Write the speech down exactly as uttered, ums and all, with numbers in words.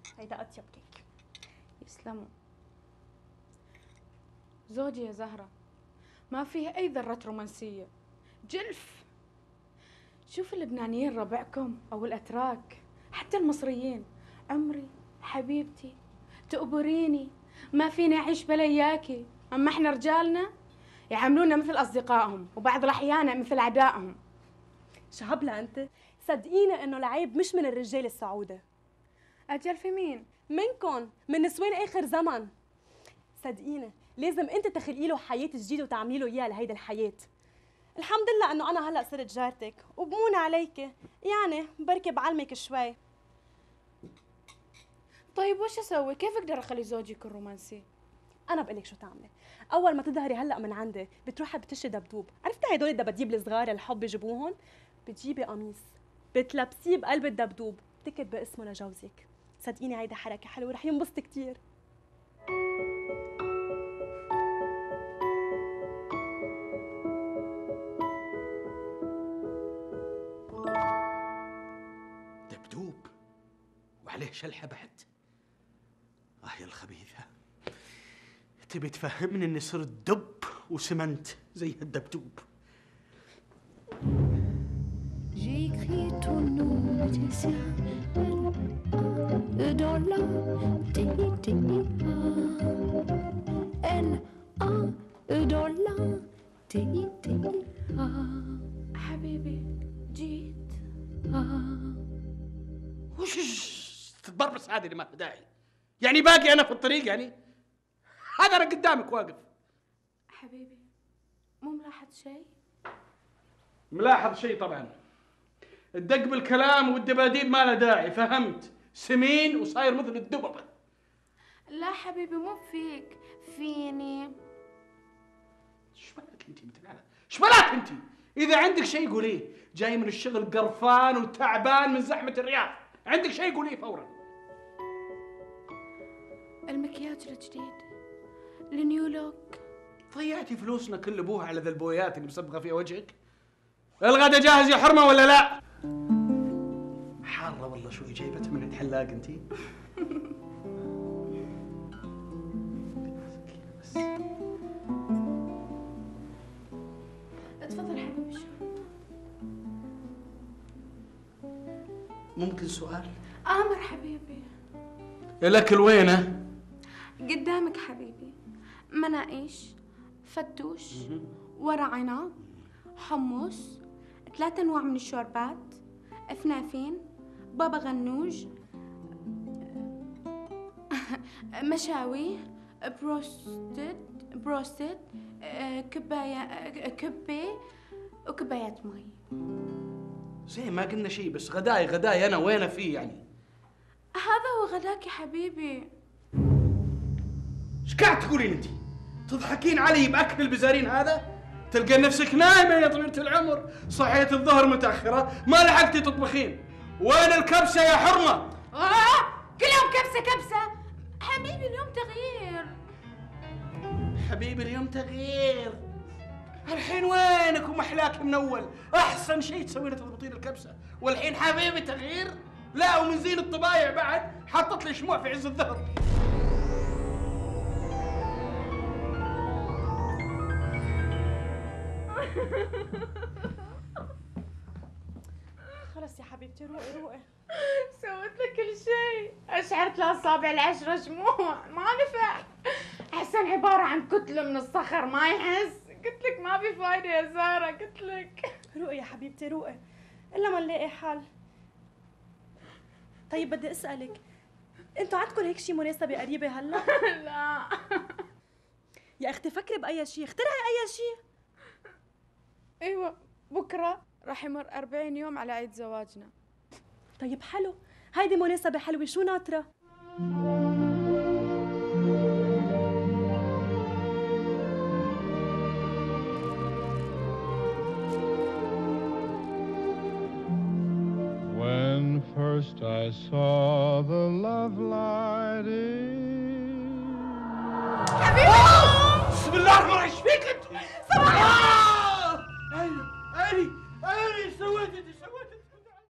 هيدا أطيب كيك. يسلموا. زوجي يا زهرة ما فيه أي ذرة رومانسية، جلف. شوف اللبنانيين ربعكم أو الأتراك حتى المصريين، عمري حبيبتي تقبريني ما فيني أعيش بلا إياكي. أما إحنا رجالنا يعاملونا مثل أصدقائهم وبعض الأحيان مثل أعدائهم. شهبلة أنت، صدقيني إنه العيب مش من الرجال السعودة. أجل في مين؟ منكن، من نسوان آخر زمن. صدقيني لازم أنت تخلقي له حياة جديدة وتعملي له إياها لهيدي الحياة. الحمد لله إنه أنا هلأ صرت جارتك وبمون عليك، يعني بركي بعلمك شوي. طيب وش أسوي؟ كيف أقدر أخلي زوجي يكون رومانسي؟ أنا بقلك شو تعملي. أول ما تظهري هلأ من عندي بتروحي بتشتري دبدوب، عرفتي هدول الدباديب الصغار الحب بيجيبوهم؟ بتجيبي قميص بتلبسيه بقلب الدبدوب، بتكتبي اسمه لجوزك. صدقيني هيدا حركة حلوة رح ينبسط كتير. دبدوب وعليه شلحة بعد. آه يا الخبيثة، تبي تفهمني اني صرت دب وسمنت زي الدبدوب. J'ai écrit ton nom, Laetitia, L A dans la T I T I A, L A dans la T I T I A. حبيبي جيت. وش تتبربص هذه اللي ما لها داعي؟ يعني باقي انا في الطريق يعني؟ هذا انا قدامك واقف. حبيبي مو ملاحظ شيء؟ ملاحظ شيء طبعا. الدق بالكلام والدباديب ما له داعي، فهمت؟ سمين وصاير مثل الدببة. لا حبيبي مو فيك، فيني. ايش بالك انت مثل هذا؟ ايش بالك انت؟ اذا عندك شيء قوليه، جاي من الشغل قرفان وتعبان من زحمة الرياض، عندك شيء قوليه فورا. المكياج الجديد، النيو لوك. ضيعتي فلوسنا كل ابوها على ذا البويات اللي مصبغه فيها وجهك؟ الغدا جاهز يا حرمه ولا لا؟ حاره والله شوي جايبتها من عند حلاق انتي. اتفضل حبيبي. شو ممكن سؤال؟ آمر حبيبي. الاكل وينه؟ قدامك حبيبي. مناقيش، فتوش، ورق عنب، حمص، ثلاث انواع من الشوربات، فنافين، بابا غنوج، مشاوي، بروستد بروستد، كباية كبة وكبايات مي. زين ما قلنا شيء، بس غداي غداي انا وينه فيه يعني؟ هذا هو غداك يا حبيبي. ايش قاعد تقولين انت؟ تضحكين علي باكل البزارين هذا؟ تلقى نفسك نايمه يا طويله العمر، صحيت الظهر متاخره، ما لحقتي تطبخين. وين الكبسه يا حرمه؟ آه كل يوم كبسه كبسه. حبيبي اليوم تغيير. حبيبي اليوم تغيير. الحين وينك ومحلاك من اول؟ احسن شيء تسوينه تضبطين الكبسه، والحين حبيبي تغيير؟ لا ومن زين الطبايع بعد حطت لي شموع في عز الظهر. خلص يا حبيبتي روقي روقي. سويت لك كل شيء، اشعرت الاصابع العشرة شموع، ما نفع. احسن عبارة عن كتلة من الصخر ما يحس. قلت لك ما في فايدة يا زهرة، قلت لك. روقي يا حبيبتي روقي، الا ما نلاقي حل. طيب بدي اسالك، انتوا عندكم هيك شيء مناسبة قريبة هلا؟ لا يا اختي فكري باي شيء، اخترعي اي شيء. ايوه بكرة راح يمر أربعين يوم على عيد زواجنا. طيب حلو، هيدي مناسبة حلوة، شو ناطرة؟ When first I saw the love light in. بسم الله الرحمن الرحيم، ايش فيك